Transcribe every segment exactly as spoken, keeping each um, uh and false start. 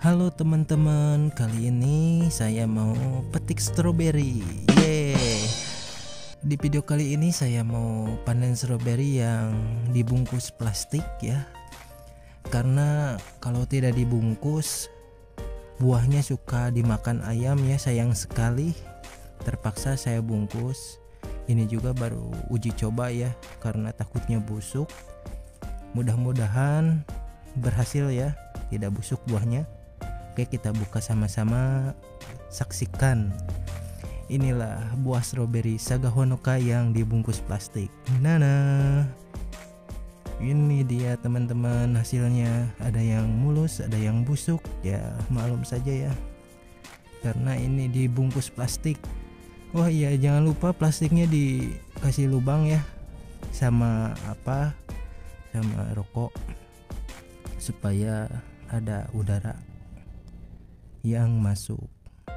Halo teman-teman, kali ini saya mau petik stroberi. Yeay. Di video kali ini saya mau panen stroberi yang dibungkus plastik ya. Karena kalau tidak dibungkus buahnya suka dimakan ayam ya, sayang sekali. Terpaksa saya bungkus. Ini juga baru uji coba ya, karena takutnya busuk. Mudah-mudahan berhasil ya, tidak busuk buahnya. Oke, kita buka sama-sama, saksikan. Inilah buah stroberi Saga Honoka yang dibungkus plastik. Nana, ini dia teman-teman hasilnya. Ada yang mulus, ada yang busuk. Ya maklum saja ya, karena ini dibungkus plastik. Oh iya, jangan lupa plastiknya dikasih lubang ya, sama apa, sama rokok, supaya ada udara yang masuk.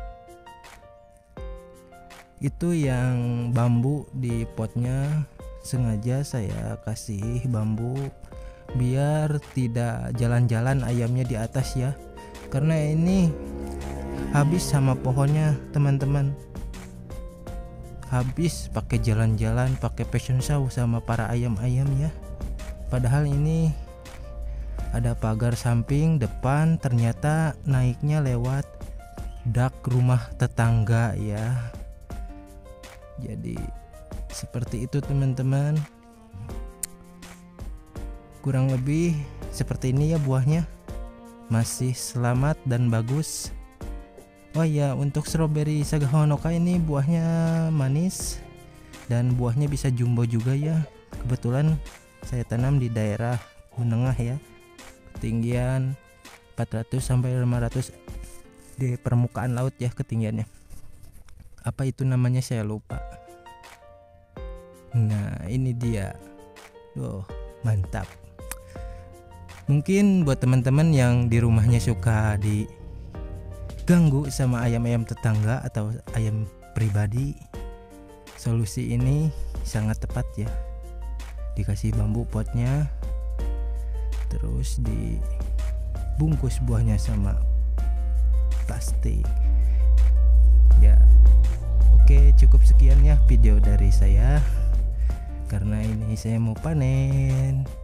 Itu yang bambu di potnya sengaja saya kasih bambu biar tidak jalan-jalan ayamnya di atas ya, karena ini habis sama pohonnya teman-teman, habis pakai jalan-jalan, pakai fashion show sama para ayam-ayam ya. Padahal ini ada pagar samping depan, ternyata naiknya lewat dak rumah tetangga ya. Jadi seperti itu teman-teman, kurang lebih seperti ini ya buahnya, masih selamat dan bagus. Oh ya, untuk stroberi Saga Honoka ini buahnya manis dan buahnya bisa jumbo juga ya. Kebetulan saya tanam di daerah menengah ya, ketinggian empat ratus sampai lima ratus di permukaan laut ya ketinggiannya. Apa itu namanya saya lupa. Nah ini dia. Duh, mantap. Mungkin buat teman-teman yang di rumahnya suka diganggu sama ayam-ayam tetangga atau ayam pribadi, solusi ini sangat tepat ya. Dikasih bambu potnya, terus dibungkus buahnya sama plastik ya. Oke, cukup sekian ya video dari saya, karena ini saya mau panen.